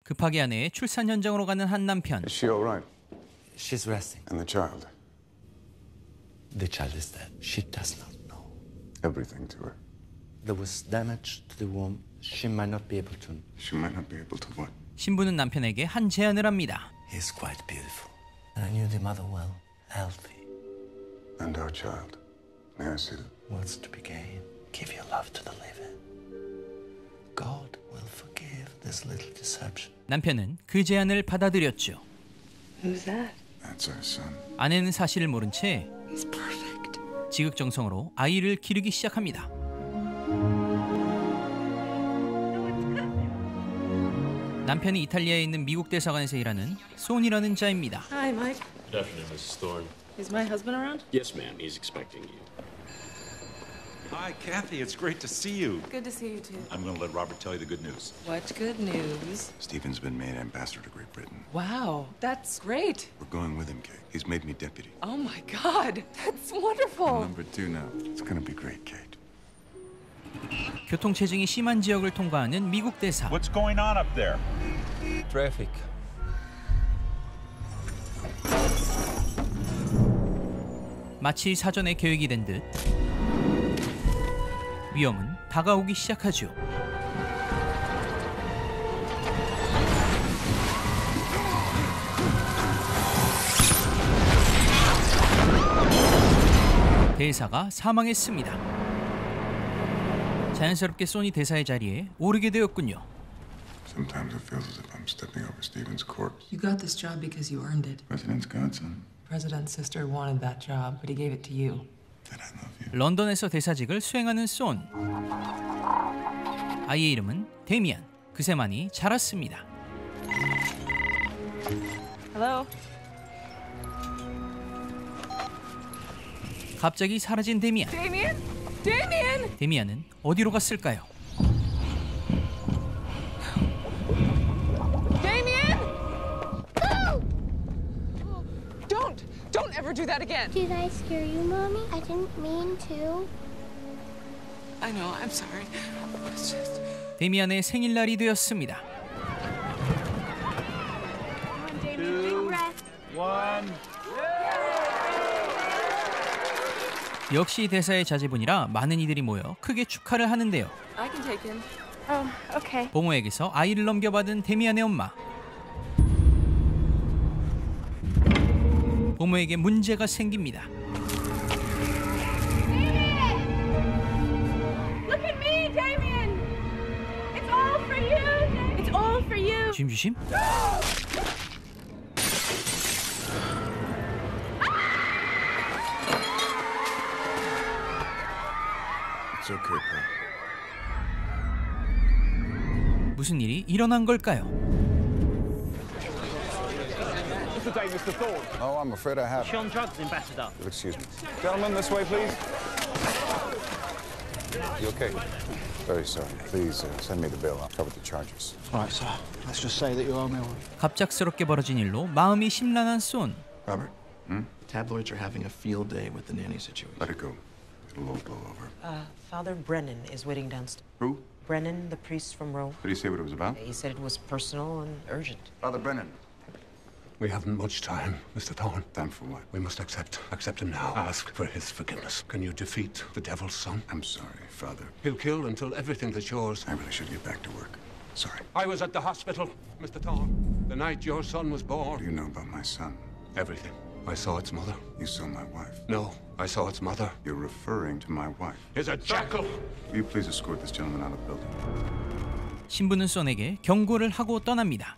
급하게 아내의 출산 현장으로 가는 한 남편. Is she all right? She's resting. And the child? The child is dead. She does not know. Everything to her. There was damage to the womb. She might not be able to. She might not be able to what? 신부는 남편에게 한 제안을 합니다. He's quite beautiful. I knew the mother well, healthy. And our child. May I see them? What's to be gained? Give your love to the living. God will forgive this little deception. 남편은 그 제안을 받아들였죠. Who's that? That's our son. 아내는 사실을 모른 채 He's perfect. 지극정성으로 아이를 기르기 시작합니다. 남편이 이탈리아에 있는 미국 대사관에서 일하는 손이라는 자입니다. Hi, Mike. Good afternoon, Mrs. Thorne. Is my husband around? Yes, ma'am. He's expecting you. Hi, Kathy. It's great to see you. Good to see you too. I'm going to let Robert tell you the good news. What good news? Stephen's been made ambassador to Great Britain. Wow, that's great. We're going with him, Kate. He's made me deputy. Oh my God, that's wonderful. Number 2 now. It's gonna be great, Kate. 교통체증이 심한 지역을 통과하는 미국 대사. What's going on up there? Traffic. 마치 사전에 계획이 된 듯 위험은 다가오기 시작하죠. 대사가 사망했습니다. 자연스럽게 소니 대사의 자리에 오르게 되었군요. Sometimes it feels as if I'm stepping over Stephen's corpse. You got this job because you earned it. President's godson. President's sister wanted that job, but he gave it to you. Did I love you? 런던에서 대사직을 수행하는 손. 아이의 이름은 데미안. 그새 많이 자랐습니다. Hello. 갑자기 사라진 데미안. Damien? Damien! 데미안은 어디로 갔을까요? Damien! No! Don't ever do that again. Did I scare you, Mommy? I didn't mean to. I know, I'm sorry. It's just... 데미안의 생일날이 되었습니다. 역시 대사의 자제분이라 많은 이들이 모여 크게 축하를 하는데요. I can take him. Okay. 보모에게서 아이를 넘겨받은 데미안의 엄마. 보모에게 문제가 생깁니다. Look at me, Damien. It's all for you. It's all for you. 주심주심? It's okay, Paul. 무슨 일이 일어난 걸까요? Oh, I'm afraid I have. On drugs, Ambassador. Excuse me. Gentlemen, this way, please. You okay? Very sorry. Please send me the bill. I'll cover the charges. All right, sir. Let's just say that you owe me one. 갑작스럽게 벌어진 일로 마음이 심란한 손. Robert? Tabloids are having a field day with the nanny situation. Let it go. It'll all blow over. Father Brennan is waiting downstairs. Who? Brennan, the priest from Rome. Did he say what it was about? He said it was personal and urgent. Father Brennan. We haven't much time, Mr. Thorne. Time for what? We must accept him now. Ask for his forgiveness. Can you defeat the devil's son? I'm sorry, Father. He'll kill until everything that's yours. I really should get back to work. Sorry. I was at the hospital, Mr. Thorne, the night your son was born. What do you know about my son? Everything. I saw its mother. You saw my wife. No, I saw its mother. You're referring to my wife. Is a jackal. Will you please escort this gentleman out of the building? 신부는 손에게 경고를 하고 떠납니다.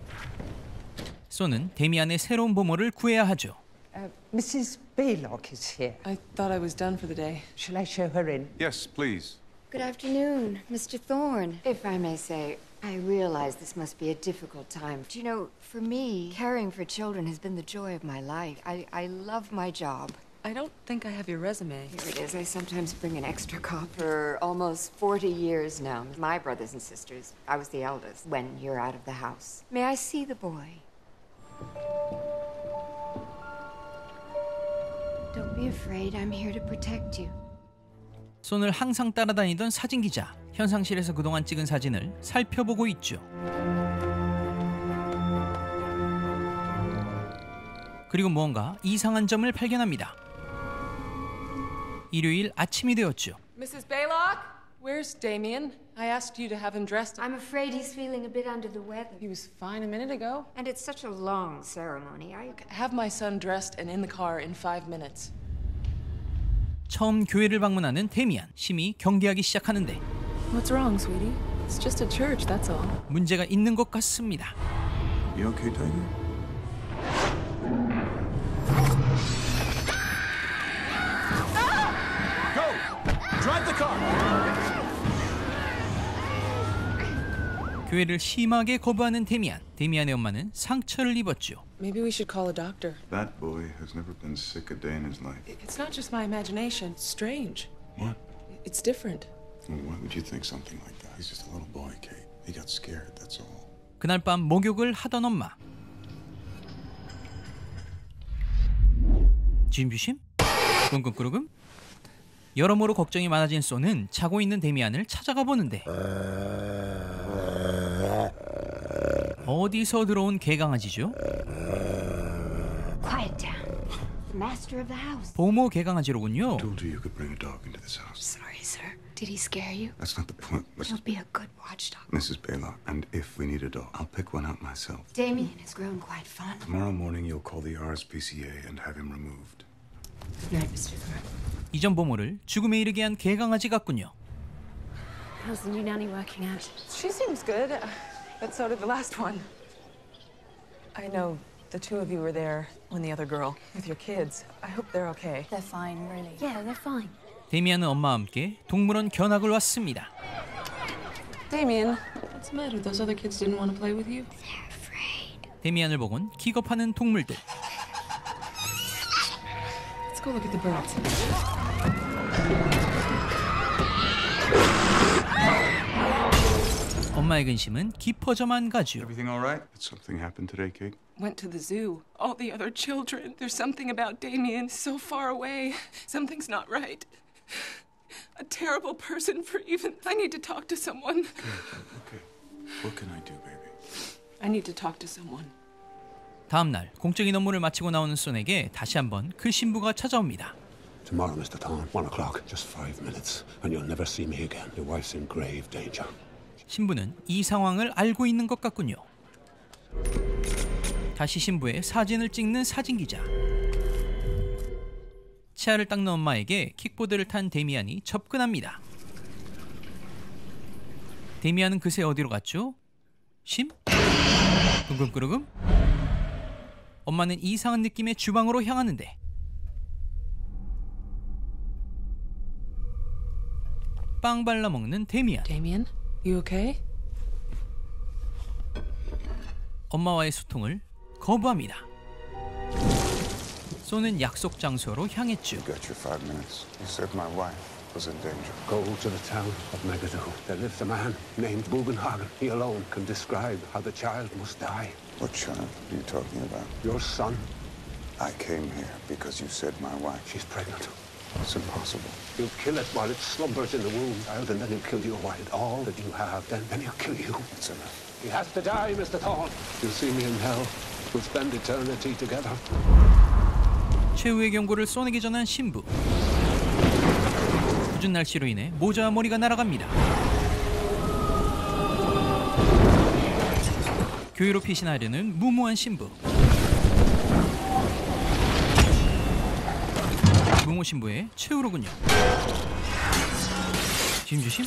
손은 데미안의 새로운 보모를 구해야 하죠. Mrs. Baylock is here. I thought I was done for the day. Shall I show her in? Yes, please. Good afternoon, Mr. Thorne. If I may say, I realize this must be a difficult time. Do you know, for me, caring for children has been the joy of my life. I love my job. I don't think I have your resume. Here it is. I sometimes bring an extra copy. For almost 40 years now, my brothers and sisters, I was the eldest when you're out of the house. May I see the boy? Don't be afraid. I'm here to protect you. 손을 항상 따라다니던 사진기자. 현상실에서 그동안 찍은 사진을 살펴보고 있죠. 그리고 무언가 이상한 점을 발견합니다. 일요일 아침이 되었죠. Mrs. Baylock, where's Damien? I asked you to have him dressed. I'm afraid he's feeling a bit under the weather. He was fine a minute ago. And it's such a long ceremony. Have my son dressed and in the car in 5 minutes. 처음 교회를 방문하는 데미안, 심히 경계하기 시작하는데 What's wrong, sweetie? It's just a church, that's all. 문제가 있는 것 같습니다. You okay, Damien? Drive the car! 교회를 심하게 거부하는 데미안의 엄마는 상처를 입었죠. Maybe we should call a doctor. That boy has never been sick a day in his life. It's not just my imagination. It's strange. What? It's different. Well, why would you think something like that? He's just a little boy, Kate. He got scared, that's all. 그날 밤 목욕을 하던 엄마. 진뷰심? 꿍꿍꾸르금? 여러모로 걱정이 많아진 소는 자고 있는 데미안을 찾아가 보는데 어디서 들어온 개강아지죠? Quiet down. The master of the house. 보모 개강아지로군요. Told you you could bring a dog into this house. Sorry, sir. Did he scare you? That's not the point. He'll be a good watchdog. Mrs. Baylock, and if we need a dog, I'll pick one out myself. Damien has grown quite fond. Tomorrow morning you'll call the RSPCA and have him removed. Good night, Mr. Thorne. 이전 보모를 죽음에 이르게 한 개강아지 같군요. How's the new nanny working out? She seems good, but so did the last one. I know the two of you were there when the other girl, with your kids. I hope they're okay. They're fine, really. Yeah, they're fine. 데미안은 엄마와 함께 동물원 견학을 왔습니다. Damien, what's the matter? Those other kids didn't want to play with you? They're afraid. 데미안을 보곤 기겁하는 동물들. Let's go look at the birds. 엄마의 근심은 깊어져만 가죠. Everything all right? Did something happen today, Kate? Went to the zoo. All the other children. There's something about Damien so far away. Something's not right. A terrible person for even... I need to talk to someone. Okay. What can I do, baby? I need to talk to someone. 다음 날 공적인 업무를 마치고 나오는 손에게 다시 한번 그 신부가 찾아옵니다. Tomorrow, Mr. Thorne, 1 o'clock. Just 5 minutes, and you'll never see me again. Your wife's in grave danger. 신부는 이 상황을 알고 있는 것 같군요. 다시 신부의 사진을 찍는 사진기자. 치아를 닦는 엄마에게 킥보드를 탄 데미안이 접근합니다. 데미안은 그새 어디로 갔죠? 심? 궁금꾸르금? 엄마는 이상한 느낌의 주방으로 향하는데 빵 발라 먹는 데미안. Damien, you okay? 엄마와의 소통을 거부합니다. 소는 약속 장소로 향했죠. You got your 5 minutes. You said my wife was in danger. Go to the town of Megiddo. There lives a man named Bugenhagen. He alone can describe how the child must die. What child are you talking about? Your son. I came here because you said my wife. She's pregnant. It's impossible. You'll kill it while it slumbers in the womb, child, and then he'll kill you while it's all that you have. Then he'll kill you. It's enough. He has to die, Mr. Thorne. You'll see me in hell. We'll spend eternity together. 최후의 경고를 쏘내기 전한 신부. 궂은 날씨로 인해 모자와 머리가 날아갑니다. 교회로 피신하려는 무모한 신부. 무모 신부의 최후로군요. 진주심?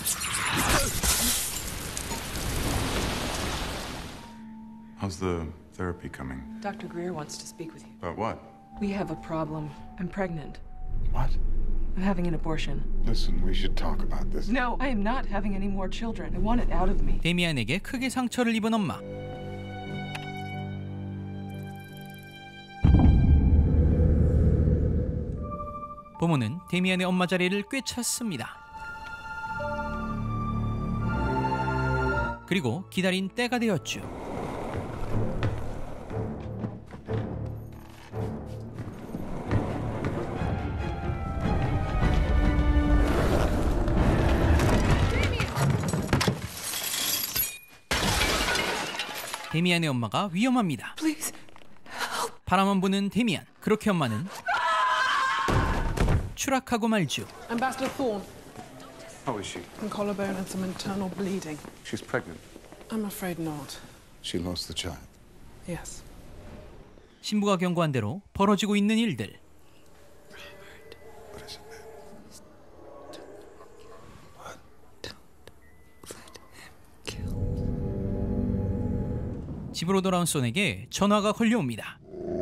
How's the therapy coming? Dr. Greer wants to speak with you. About what? We have a problem. I'm pregnant. What? I'm having an abortion. Listen, we should talk about this. No, I am not having any more children. I want it out of me. 데미안에게 크게 상처를 입은 엄마. 보모는 데미안의 엄마 자리를 꿰찼습니다. 그리고 기다린 때가 되었죠. 데미안의 엄마가 위험합니다. Please, 바라만 보는 데미안. 그렇게 엄마는 추락하고 말죠. Ambassador Thorne. How is she? Some collarbone and some internal bleeding. She's pregnant. I'm afraid not. She lost the child. Yes. 신부가 경고한 대로 벌어지고 있는 일들. What is it, man? 집으로 돌아온 손에게 전화가 걸려옵니다.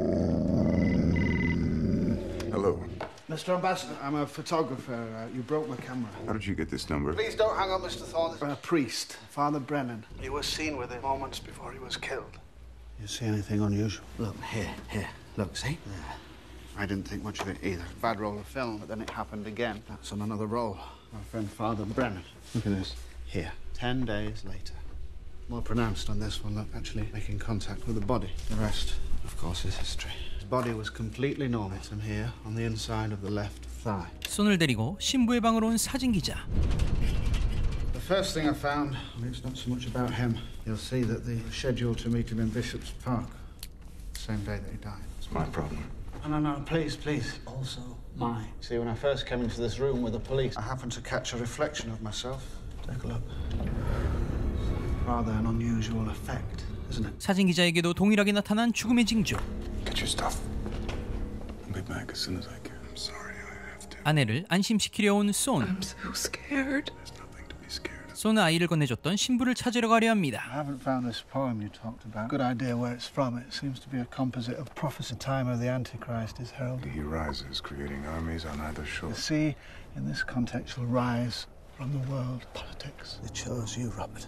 Hello. Mr. Ambassador, I'm a photographer. You broke my camera. How did you get this number? Please don't hang up, Mr. Thorne. A priest, Father Brennan. You were seen with him moments before he was killed. You see anything unusual? Look, here. Look, see? Yeah. I didn't think much of it either. Bad roll of film, but then it happened again. That's on another roll. My friend Father Brennan. Look at this. Here. 10 days later. More pronounced on this one, look, actually making contact with the body. The rest, of course, is history. His body was completely normal. And here, on the inside of the left thigh. 손을 데리고 신부의 방으로 온 사진 기자. The first thing I found, it's not so much about him. You'll see that they were scheduled to meet him in Bishop's Park, the same day that he died. It's my problem. No, please. Also mine. See, when I first came into this room with the police, I happened to catch a reflection of myself. Take a look. Rather an unusual effect, isn't it? 사진 기자에게도 동일하게 나타난 죽음의 징조. Get your stuff. I'll be back as soon as I can. I'm sorry, I have to. 아내를 안심시키려 온 손. I'm so scared. There's nothing to be scared of. 손은 아이를 건네줬던 신부를 찾으러 가려 합니다. I haven't found this poem you talked about. Good idea where it's from. It seems to be a composite of prophecy. The time of the Antichrist is heralded. He rises, creating armies on either shore. The sea, in this context, will rise from the world politics. It chose you, Robert.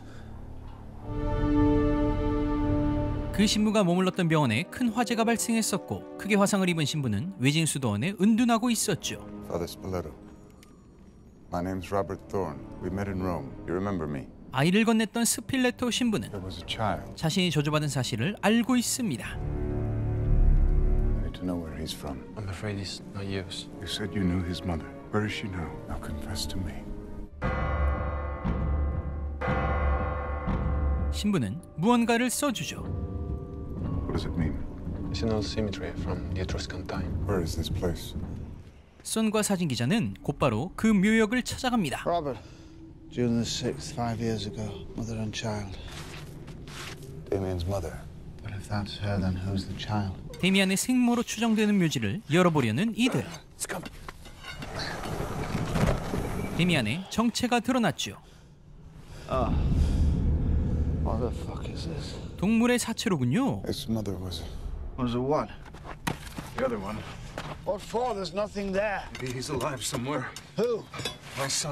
그 신부가 머물렀던 병원에 큰 화재가 발생했었고 크게 화상을 입은 신부는 외진 수도원에 은둔하고 있었죠. Father Spoleto. My name's Robert Thorne. We met in Rome. You remember me? 아이를 건넸던 스필레토 신부는 There was a child. 자신이 저주받은 사실을 알고 있습니다. I need to know where he's from. I'm afraid he's not yours. You said you knew his mother. Where is she now? Now confess to me. 신부는 무언가를 써주죠. What does it mean? It's an old cemetery from the Etruscan time. Where is this place? 손과 사진 기자는 곧바로 그 묘역을 찾아갑니다. Robert, June the 6th, 5 years ago, mother and child. Damien's mother. But if that's her, then who's the child? 데미안의 생모로 추정되는 묘지를 열어보려는 이들. 데미안의 정체가 드러났죠. What the fuck is this? 동물의 사체로군요. His mother was a what? the other one. What for? There's nothing there. Maybe he's alive somewhere. Who? My son.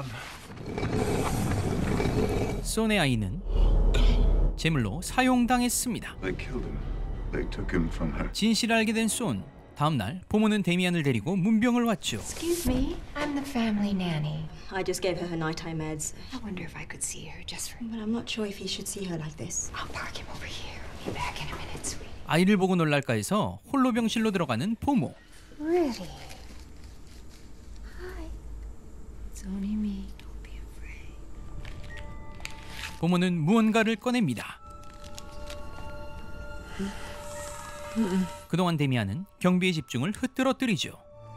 손의 아이는 제물로 사용당했습니다. They killed him. They took him from her. 진실을 알게 된 손. 다음 날 부모는 데미안을 데리고 문병을 왔죠. Excuse me, I'm the family nanny. I just gave her her nighttime meds. I wonder if I could see her just for... But I'm not sure if he should see her like this. I'll park him over here. Be back in a minute, sweetie. 아이를 보고 놀랄까 해서 홀로 병실로 들어가는 부모. Really? Hi. It's only me. Don't be afraid. 부모는 무언가를 꺼냅니다. 그동안 데미안은 경비의 집중을 흐트러뜨리죠.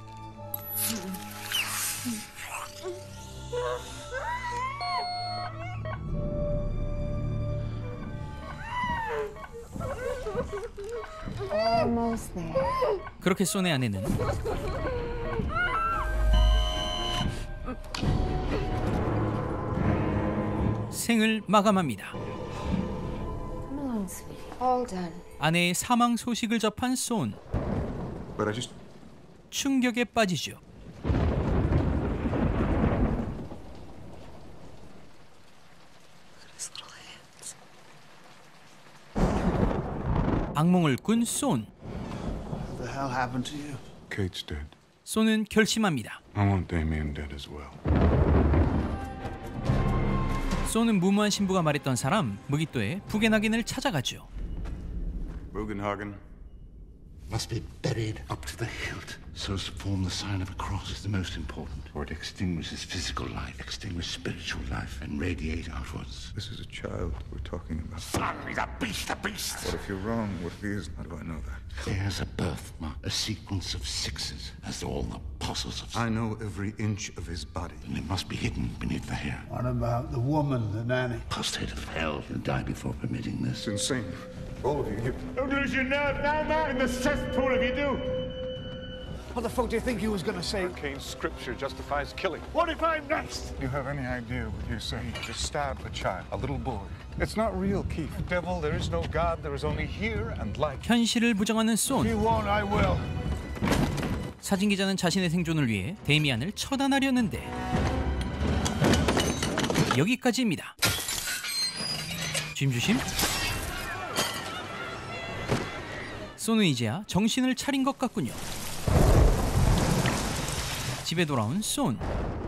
Almost there. 그렇게 손의 아내는 생을 마감합니다. Come along, sweetie. All done. 아내의 사망 소식을 접한 손. But I just... 충격에 빠지죠. 악몽을 꾼 손. What the hell happened to you? Kate's dead. 손은 결심합니다. I want Damien dead as well. 손은 무모한 신부가 말했던 사람 무기또의 부겐하겐을 찾아가죠. Bugenhagen, must be buried up to the hilt, so as to form the sign of a cross is the most important, for it extinguishes physical life, extinguishes spiritual life, and radiate outwards. This is a child we're talking about. Son, he's a beast, a beast! What if you're wrong? What if he is? How do I know that? There's a birthmark, a sequence of sixes, as do all the apostles of... I know every inch of his body. And it must be hidden beneath the hair. What about the woman, the nanny? Apostate of hell, he'll die before permitting this. It's insane. All of you. Don't lose your nerve now, man! In the cesspool if you do! What the fuck do you think he was gonna say? Arcane scripture justifies killing. What if I'm next? Do you have any idea what you're saying? Just stab a child, a little boy. It's not real, Keith. Devil, there is no God, there is only here and life. 현실을 부정하는 손. If you won't, I will. 사진 기자는 자신의 생존을 위해 데미안을 처단하려는데 여기까지입니다. 조심. 손은 이제야 정신을 차린 것 같군요. 집에 돌아온 손.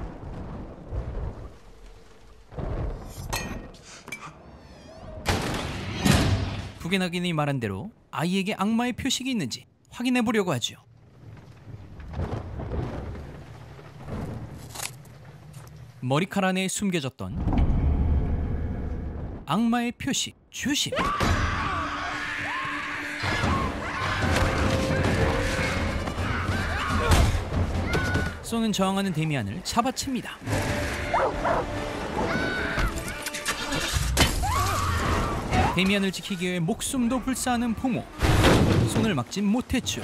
부게나긴이 말한 대로 아이에게 악마의 표식이 있는지 확인해 보려고 하죠. 머리카락 안에 숨겨졌던 악마의 표식. 조심. 손은 저항하는 데미안을 잡아챕니다. 데미안을 지키기 위해 목숨도 불사하는 부모. 손을 막지 못했죠.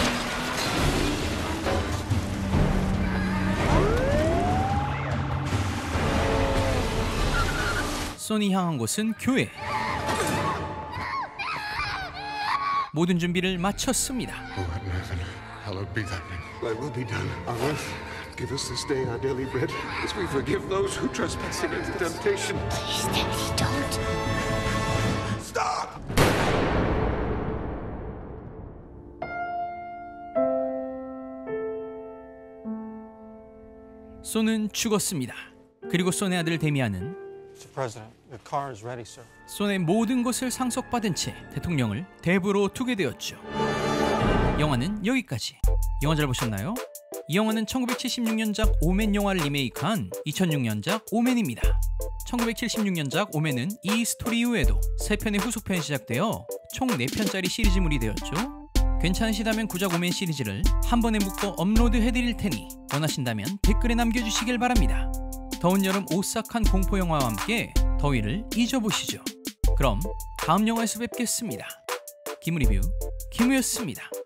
손이 향한 곳은 교회. 모든 준비를 마쳤습니다. Hallowed be thy name. Thy will be done on earth. Give us this day our daily bread, as we forgive those who trespass against temptation. Please, Daddy, don't. Stop! 손은 죽었습니다. 그리고 손의 아들 데미안은 Mr. President, the car is ready, sir. 손의 모든 것을 상속받은 채 대통령을 대부로 두게 되었죠. 영화는 여기까지. 영화 잘 보셨나요? 이 영화는 1976년작 오맨 영화를 리메이크한 2006년작 오맨입니다. 1976년작 오맨은 이 스토리 이후에도 3편의 후속편이 시작되어 총 4편짜리 시리즈물이 되었죠. 괜찮으시다면 구작 오맨 시리즈를 한 번에 묶어 업로드해드릴 테니 원하신다면 댓글에 남겨주시길 바랍니다. 더운 여름 오싹한 공포영화와 함께 더위를 잊어보시죠. 그럼 다음 영화에서 뵙겠습니다. 김우리뷰 김우였습니다.